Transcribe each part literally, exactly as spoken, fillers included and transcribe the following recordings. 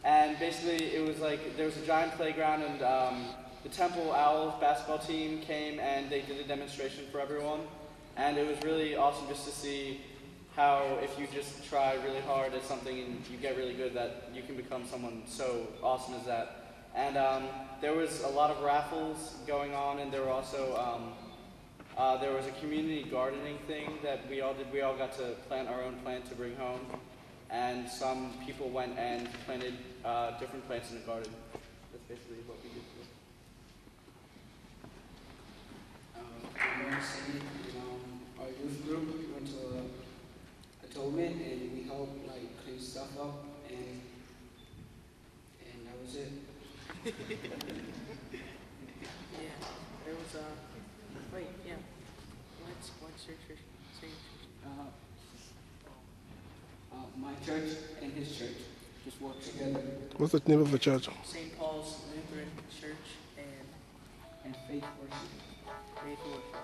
And basically, it was like there was a giant playground, and um, the Temple Owls basketball team came and they did a demonstration for everyone. And it was really awesome just to see how if you just try really hard at something and you get really good, that you can become someone so awesome as that. And um, there was a lot of raffles going on, and there were also um, uh, there was a community gardening thing that we all did. We all got to plant our own plant to bring home, and some people went and planted uh, different plants in the garden. That's basically what we did. Uh, city, you know, our youth group went to a atonement, and we helped like clean stuff up, and and that was it. Yeah, there was a. Uh, wait, yeah. What's what's your church? Say your church. Uh, uh, my church and his church just work together. What's the name of the church? Saint Paul's Lutheran Church and And faith worship. Faith Worship.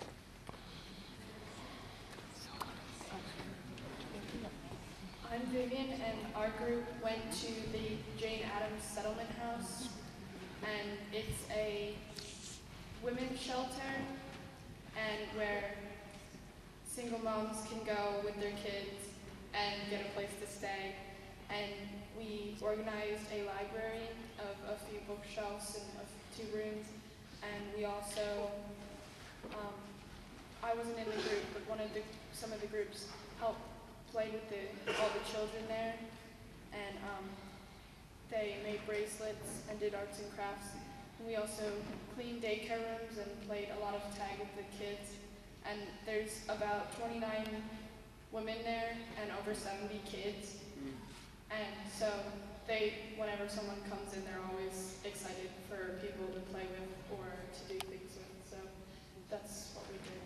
I'm Vivian, and our group went to the Jane Addams Settlement House, and it's a women's shelter, and where single moms can go with their kids and get a place to stay. And we organized a library of a few bookshelves and of two rooms, and we also, um, I wasn't in the group, but one of the some of the groups helped play with the, all the children there, and um, they made bracelets and did arts and crafts. And we also cleaned daycare rooms and played a lot of tag with the kids. And there's about twenty-nine women there and over seventy kids. And so they, whenever someone comes in, they're always excited for people to play with or to do things with. So that's what we did.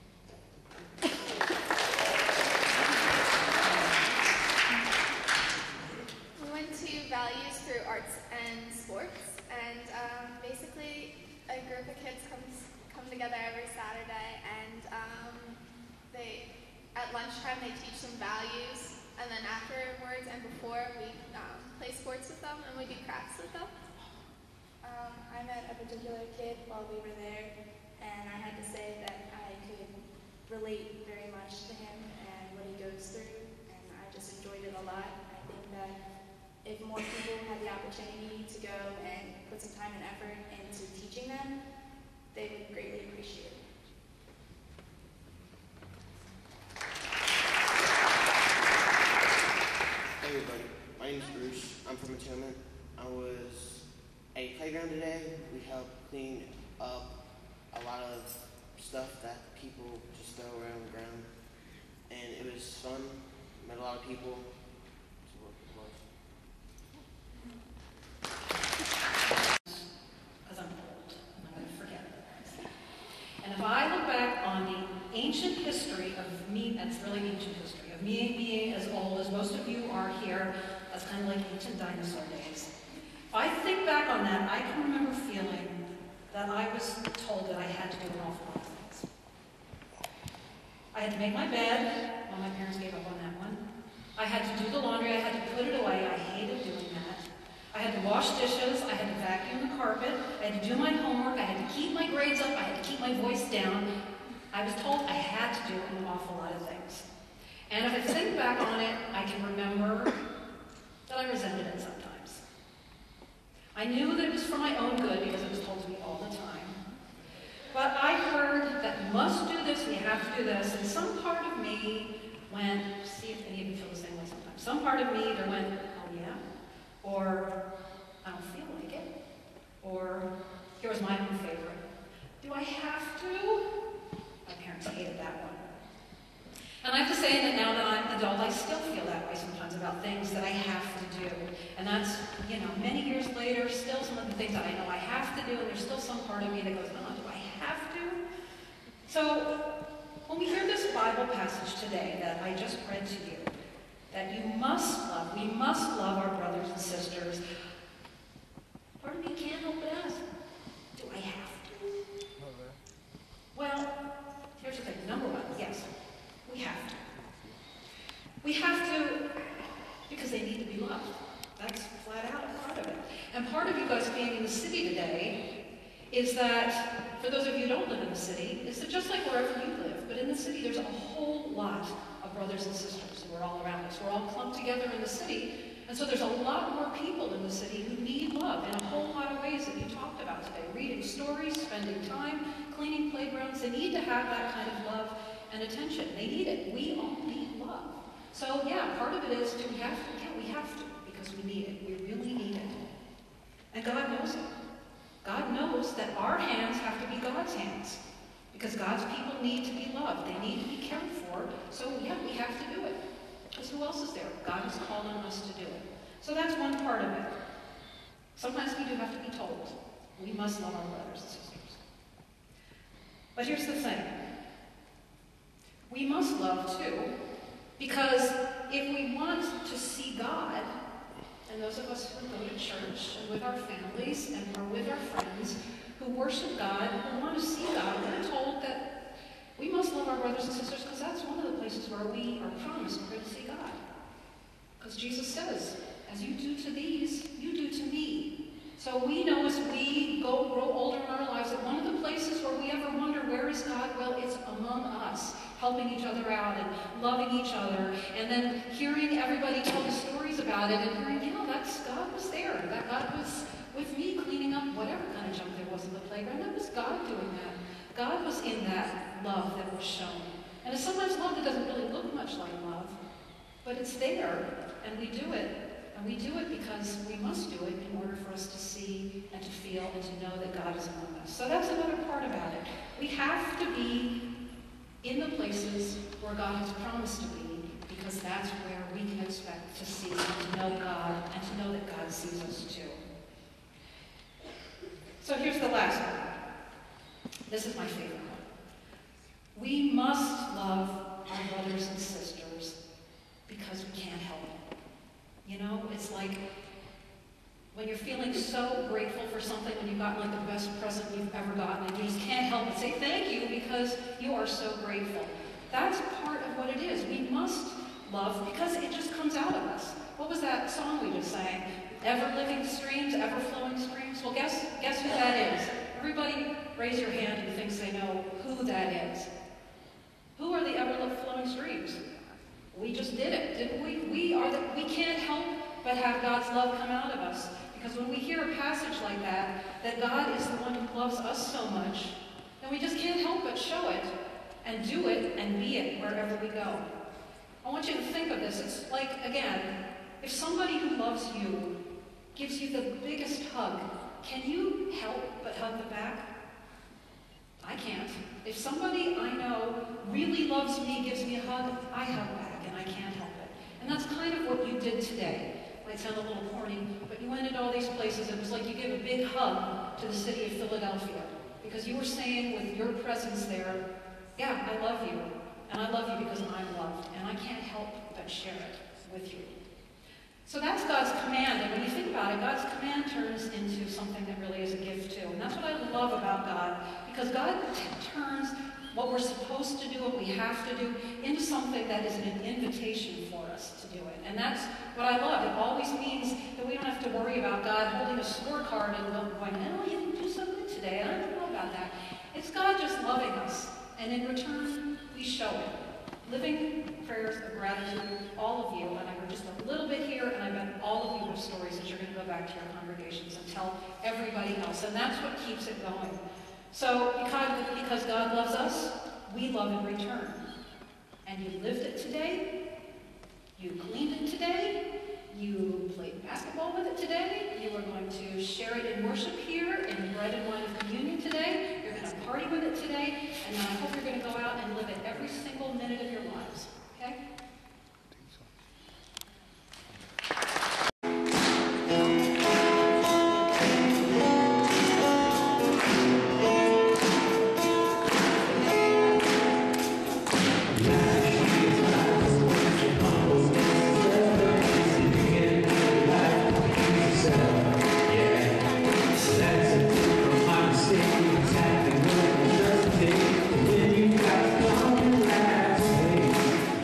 We went to Values through arts and sports, and um, basically a group of kids comes come together every Saturday, and um, they at lunchtime they teach them values. And then afterwards and before, we um, play sports with them and we do crafts with them. Um, I met a particular kid while we were there, and I had to say that I could relate very much to him and what he goes through, and I just enjoyed it a lot. I think that if more people had the opportunity to go and put some time and effort into teaching them, they would greatly appreciate it. Hey everybody, my name is Bruce. I'm from Atonement. I was at a playground today. We helped clean up a lot of stuff that people just throw around the ground. And it was fun. Met a lot of people. That's what it was. Because I'm old, and I'm going to forget it. And if I look back on the ancient history of me, that's really ancient history, of me being as old as most of you are here, that's kind of like ancient dinosaur days. If I think back on that, I can remember feeling that I was told that I had to do an awful lot of things. I had to make my bed. Well, my parents gave up on that one. I had to do the laundry. I had to put it away. I hated doing that. I had to wash dishes. I had to vacuum the carpet. I had to do my homework. I had to keep my grades up. I had to keep my voice down. I was told I had to do an awful lot of things. And if I think back on it, I can remember that I resented it sometimes. I knew that it was for my own good because it was told to me all the time. But I heard that you must do this and you have to do this, and some part of me went, see if any of you feel the same way sometimes, some part of me either went, oh yeah, or I don't feel like it, or here was my own favorite, do I have to? My parents hated that one. And I have to say that now that I'm an adult, I still feel that way sometimes about things that I have to do. And that's, you know, many years later, still some of the things that I know I have to do, and there's still some part of me that goes, oh, do I have to? So, when we hear this Bible passage today that I just read to you, that you must love, we must love our brothers and sisters, part of me can't help but ask, do I have to? Well, here's the thing. Number one, yes, we have to. We have to because they need to be loved. That's flat out. of us being in the city today is that, for those of you who don't live in the city, is that just like wherever you live, but in the city there's a whole lot of brothers and sisters who are all around us. We're all clumped together in the city, and so there's a lot more people in the city who need love in a whole lot of ways that you talked about today. Reading stories, spending time, cleaning playgrounds. They need to have that kind of love and attention. They need it. We all need love. So yeah, part of it is, do we have to? Yeah, we have to, because we need it. We really need it. And God knows it. God knows that our hands have to be God's hands, because God's people need to be loved. They need to be cared for. So yeah, we have to do it. Because who else is there? God is calling us to do it. So that's one part of it. Sometimes we do have to be told. We must love our brothers and sisters. But here's the thing. We must love too, because if we want to see God, and those of us who go to church and with our families and are with our friends who worship God, who want to see God, we're told that we must love our brothers and sisters, because that's one of the places where we are promised we're going to see God. Because Jesus says, as you do to these, you do to me. So we know as we go grow older in our lives that one of the places where we ever wonder, where is God? Well, it's among us, helping each other out and loving each other, and then hearing everybody tell the stories about it and hearing, you know, that's God was there. That God was with me cleaning up whatever kind of junk there was in the playground. That was God doing that. God was in that love that was shown. And it's sometimes love that doesn't really look much like love, but it's there, and we do it. And we do it because we must do it in order for us to see and to feel and to know that God is among us. So that's another part about it. We have to be in the places where God has promised to be, because that's where we can expect to see and to know God and to know that God sees us too. So here's the last one. This is my favorite one. We must love our brothers and sisters because we can't help it. You know, it's like when you're feeling so grateful for something, when you've gotten like the best present you've ever gotten, and you just can't help but say thank you because you are so grateful. That's part of what it is. We must love because it just comes out of us. What was that song we just sang? Ever-living streams, ever-flowing streams. Well, guess, guess who that is? Everybody raise your hand who thinks they know who that is. Who are the ever-flowing streams? We just did it, didn't we? We are the, we can't help but have God's love come out of us. Because when we hear a passage like that, that God is the one who loves us so much, then we just can't help but show it, and do it, and be it wherever we go. I want you to think of this. It's like, again, if somebody who loves you gives you the biggest hug, can you help but hug them back? I can't. If somebody I know really loves me, gives me a hug, I hug back, and I can't help it. And that's kind of what you did today. It might sound a little corny, but you went into all these places. It was like you gave a big hug to the city of Philadelphia, because you were saying with your presence there, yeah, I love you, and I love you because I'm loved, and I can't help but share it with you. So that's God's command, and when you think about it, God's command turns into something that really is a gift too. And that's what I love about God, because God turns what we're supposed to do, what we have to do, into something that is an invitation for us to do it. And that's what I love. It always means that we don't have to worry about God holding a scorecard and going, oh, you didn't do so good today. I don't know about that. It's God just loving us, and in return, we show it. Living prayers of gratitude, all of you, and I heard just a little bit here, and I bet all of you have stories that you're going to go back to your congregations and tell everybody else, and that's what keeps it going. So because, because God loves us, we love in return. And you lived it today, you cleaned it today, you played basketball with it today, you are going to share it in worship here, in bread and wine of communion today, you're going to party with it today, and I hope you're going to go out and live it every single minute of your lives. Okay? Exactly what it does take when you got to come and last.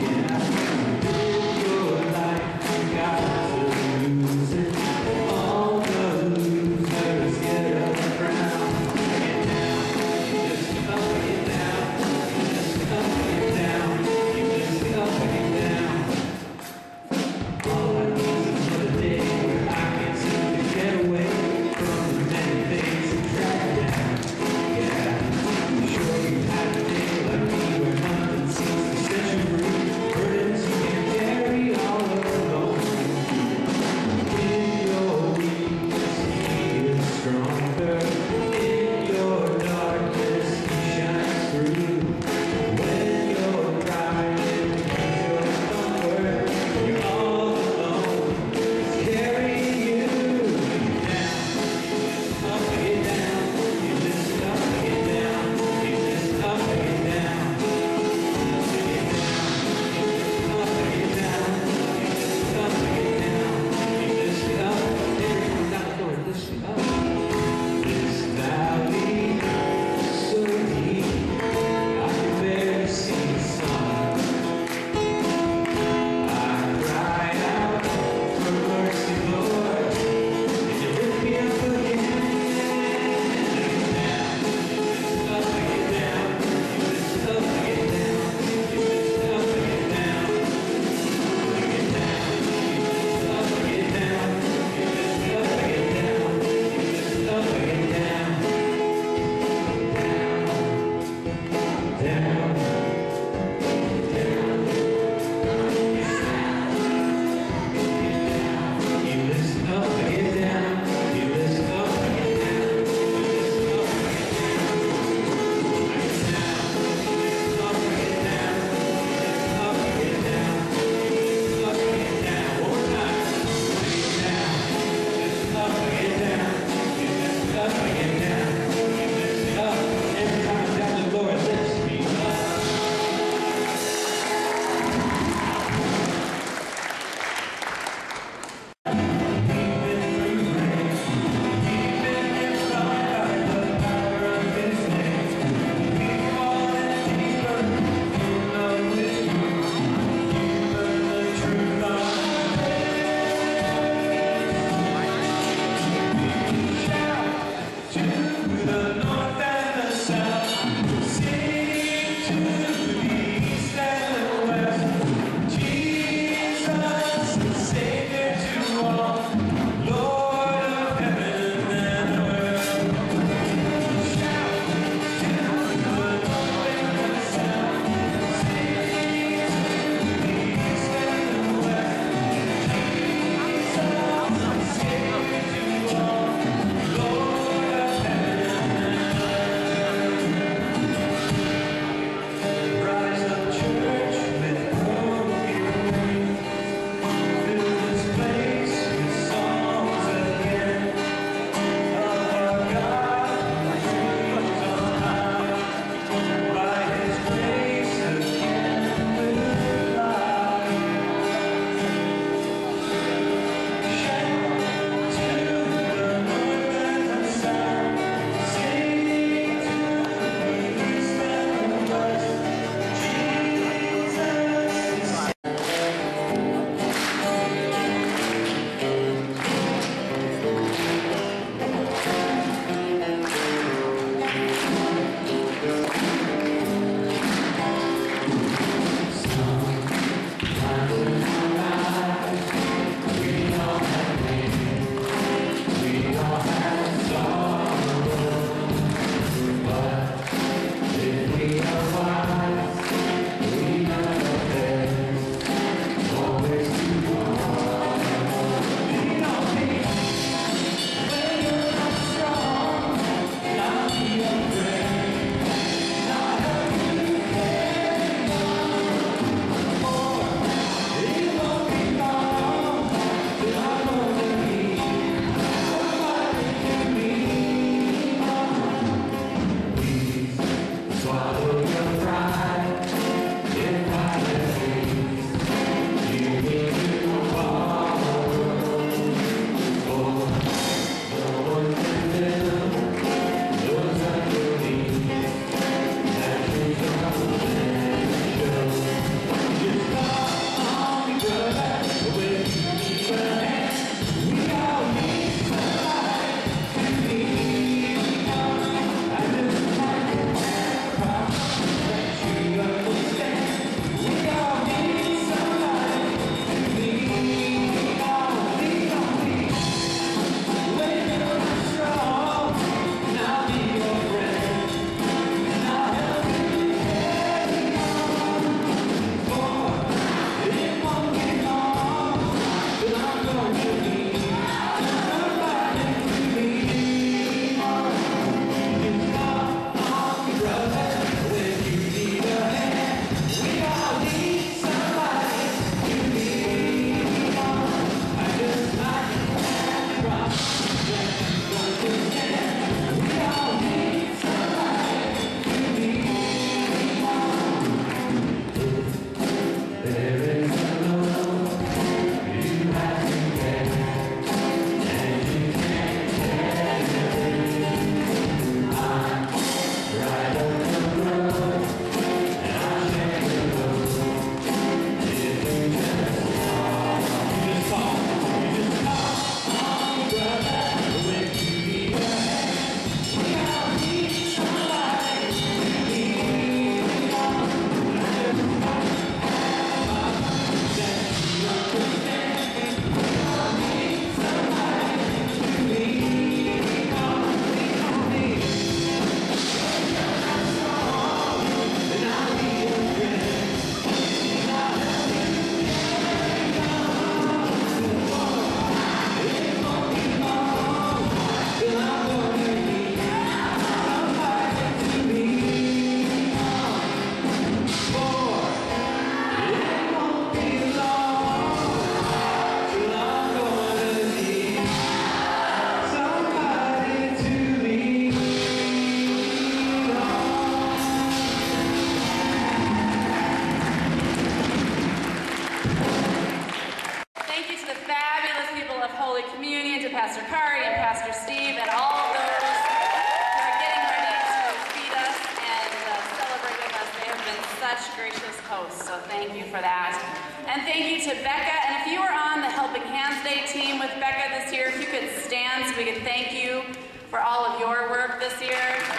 Holy Communion, to Pastor Kari and Pastor Steve, and all of those who are getting ready to feed us and uh, celebrate with us. They have been such gracious hosts, so thank you for that. And thank you to Becca, and if you were on the Helping Hands Day team with Becca this year, if you could stand so we could thank you for all of your work this year.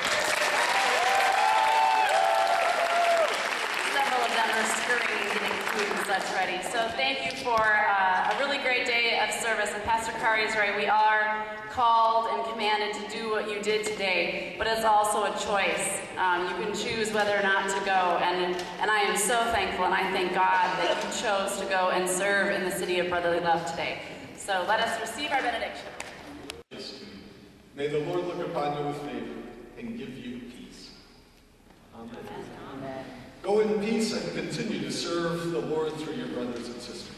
Several of them are scurrying, getting food and such ready. So thank you for uh, a really great day of service. And Pastor Kari is right, we are called and commanded to do what you did today, but it's also a choice. Um, you can choose whether or not to go, and, and I am so thankful, and I thank God that you chose to go and serve in the city of brotherly love today. So let us receive our benediction. May the Lord look upon you with favor and give you peace. Amen. Amen. Go in peace and continue to serve the Lord through your brothers and sisters.